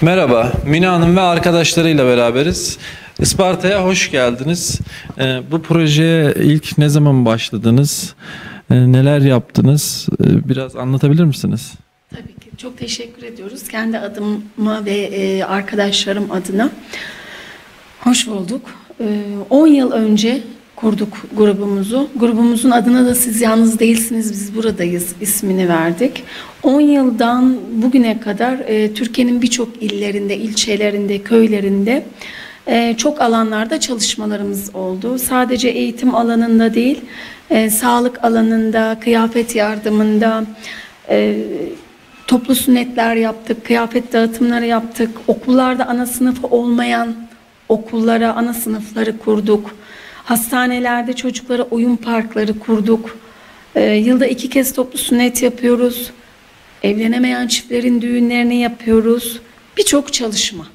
Merhaba, Mine Hanım ve arkadaşlarıyla beraberiz. Isparta'ya hoş geldiniz. Bu projeye ilk ne zaman başladınız? Neler yaptınız? Biraz anlatabilir misiniz? Tabii ki. Çok teşekkür ediyoruz. Kendi adıma ve arkadaşlarım adına. Hoş bulduk. 10 yıl önce kurduk grubumuzu. Grubumuzun adına da "Siz yalnız değilsiniz, biz buradayız" ismini verdik. 10 yıldan bugüne kadar Türkiye'nin birçok illerinde, ilçelerinde, köylerinde çok alanlarda çalışmalarımız oldu. Sadece eğitim alanında değil, sağlık alanında, kıyafet yardımında, toplu sünnetler yaptık, kıyafet dağıtımları yaptık. Okullarda ana sınıfı olmayan okullara ana sınıfları kurduk. Hastanelerde çocuklara oyun parkları kurduk. Yılda 2 kez toplu sünnet yapıyoruz. Evlenemeyen çiftlerin düğünlerini yapıyoruz. Birçok çalışma.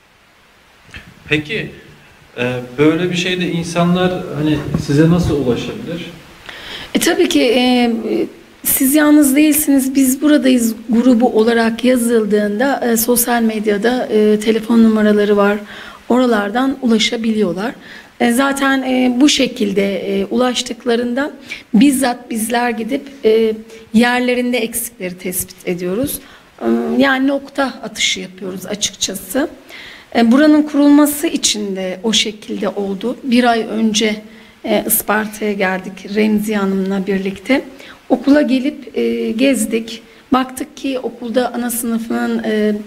Peki, böyle bir şeyde insanlar hani size nasıl ulaşabilir? Tabii ki "Siz yalnız değilsiniz, biz buradayız" grubu olarak yazıldığında sosyal medyada telefon numaraları var. Oralardan ulaşabiliyorlar. Zaten bu şekilde ulaştıklarında bizzat bizler gidip yerlerinde eksikleri tespit ediyoruz. Yani nokta atışı yapıyoruz açıkçası. Buranın kurulması için de o şekilde oldu. Bir ay önce Isparta'ya geldik Remziye Hanım'la birlikte. Okula gelip gezdik. Baktık ki okulda ana sınıfının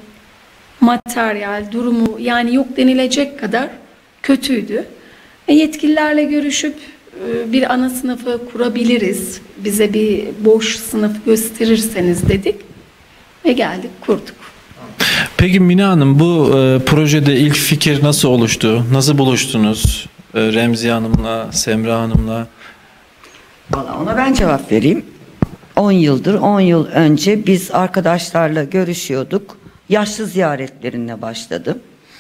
materyal durumu yani yok denilecek kadar kötüydü. Yetkililerle görüşüp bir ana sınıfı kurabiliriz, bize bir boş sınıf gösterirseniz dedik ve geldik kurduk. Peki Mine Hanım, bu projede ilk fikir nasıl oluştu? Nasıl buluştunuz Remziye Hanım'la, Semra Hanım'la? Valla ona ben cevap vereyim. 10 yıl önce biz arkadaşlarla görüşüyorduk. Yaşlı ziyaretlerine başladım.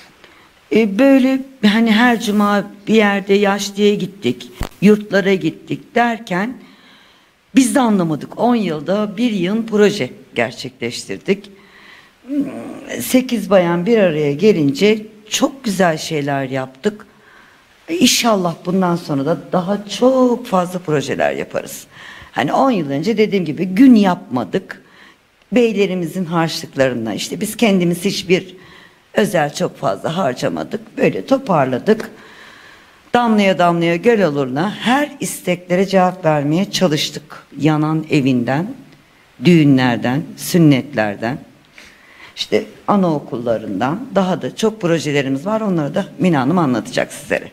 Böyle hani her cuma bir yerde yaşlıya gittik, yurtlara gittik derken biz de anlamadık. 10 yılda bir yığın proje gerçekleştirdik. 8 bayan bir araya gelince çok güzel şeyler yaptık. İnşallah bundan sonra da daha çok fazla projeler yaparız. Hani 10 yıl önce dediğim gibi gün yapmadık. Beylerimizin harçlıklarına işte biz kendimiz hiçbir özel çok fazla harcamadık. Böyle toparladık. Damlaya damlaya göl oluruna her isteklere cevap vermeye çalıştık. Yanan evinden, düğünlerden, sünnetlerden, işte anaokullarından daha da çok projelerimiz var. Onları da Mine Hanım anlatacak sizlere.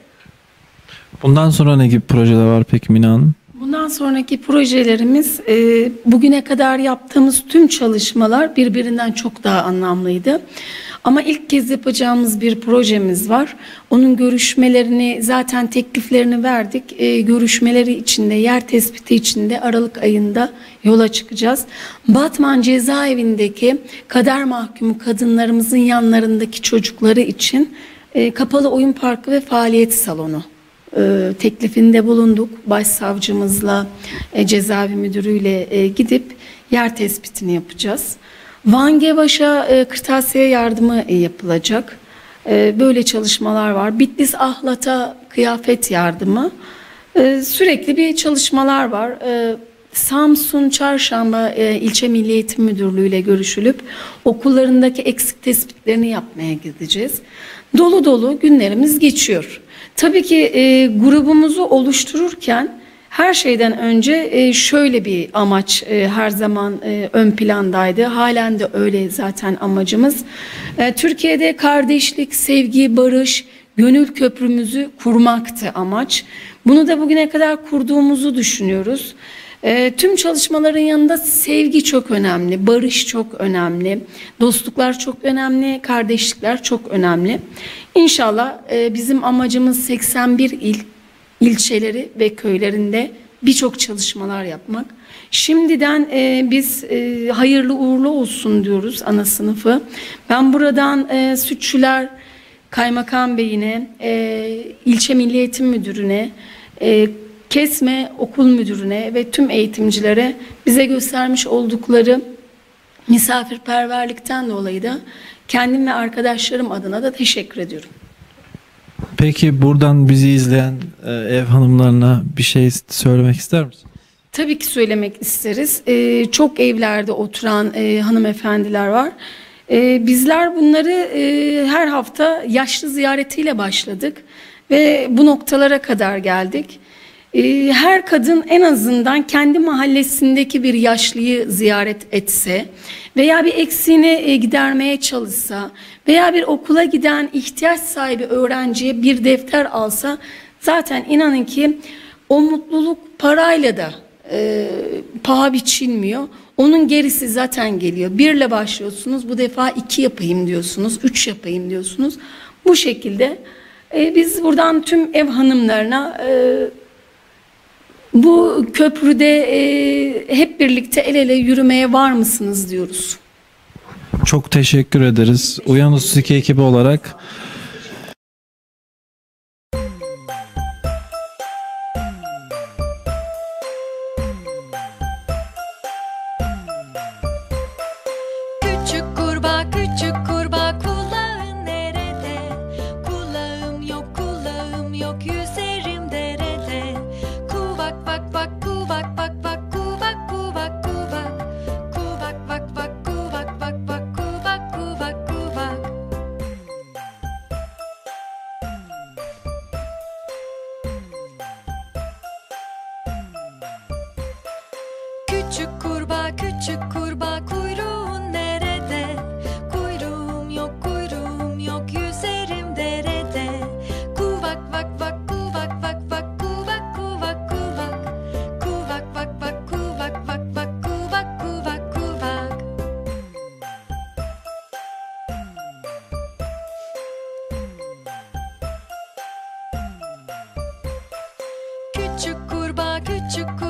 Bundan sonra ne gibi projeler var peki Mine Hanım? Bundan sonraki projelerimiz bugüne kadar yaptığımız tüm çalışmalar birbirinden çok daha anlamlıydı. Ama ilk kez yapacağımız bir projemiz var. Onun görüşmelerini zaten tekliflerini verdik. Görüşmeleri içinde, yer tespiti içinde Aralık ayında yola çıkacağız. Batman cezaevindeki kader mahkumu kadınlarımızın yanlarındaki çocukları için kapalı oyun parkı ve faaliyet salonu teklifinde bulunduk. Başsavcımızla, cezaevi müdürüyle gidip yer tespitini yapacağız. Van Gevaş'a kırtasiye yardımı yapılacak. Böyle çalışmalar var. Bitlis Ahlat'a kıyafet yardımı. Sürekli bir çalışmalar var. Samsun Çarşamba İlçe Milli Eğitim Müdürlüğü ile görüşülüp okullarındaki eksik tespitlerini yapmaya gideceğiz. Dolu dolu günlerimiz geçiyor. Tabii ki grubumuzu oluştururken her şeyden önce şöyle bir amaç her zaman ön plandaydı. Halen de öyle zaten amacımız. Türkiye'de kardeşlik, sevgi, barış, gönül köprümüzü kurmaktı amaç. Bunu da bugüne kadar kurduğumuzu düşünüyoruz. Tüm çalışmaların yanında sevgi çok önemli, barış çok önemli, dostluklar çok önemli, kardeşlikler çok önemli. İnşallah bizim amacımız 81 ilçeleri ve köylerinde birçok çalışmalar yapmak. Şimdiden biz hayırlı uğurlu olsun diyoruz ana sınıfı. Ben buradan Sütçüler Kaymakam Bey'ine, İlçe Milli Eğitim Müdürü'ne, Kesme Okul Müdürü'ne ve tüm eğitimcilere bize göstermiş oldukları misafirperverlikten dolayı da Kendim ve arkadaşlarım adına da teşekkür ediyorum. Peki buradan bizi izleyen ev hanımlarına bir şey söylemek ister misin? Tabii ki söylemek isteriz. Çok evlerde oturan hanımefendiler var. Bizler bunları her hafta yaşlı ziyaretiyle başladık ve bu noktalara kadar geldik. Her kadın en azından kendi mahallesindeki bir yaşlıyı ziyaret etse veya bir eksiğini gidermeye çalışsa veya bir okula giden ihtiyaç sahibi öğrenciye bir defter alsa, zaten inanın ki o mutluluk parayla da paha biçilmiyor. Onun gerisi zaten geliyor. 1 ile başlıyorsunuz, bu defa 2 yapayım diyorsunuz, 3 yapayım diyorsunuz. Bu şekilde biz buradan tüm ev hanımlarına bu köprüde hep birlikte el ele yürümeye var mısınız diyoruz. Çok teşekkür ederiz. Uyan 32 ekibi olarak. Küçük kurbağa kulağın nerede? Kulağım yok yüzerim derede. Kuvak bak bak kuvak bak bak kuvak kuvak kuvak. Kuvak bak bak kuvak bak bak kuvak kuvak kuvak. Küçük kurbağa kuyruğun nerede? Kuyruğum yok yüzerim derede. Kuvak bak bak kuvak bak bak kuvak kuvak kuvak. Kuvak bak bak kuvak bak bak kuvak kuvak kuvak. Küçük kurbağa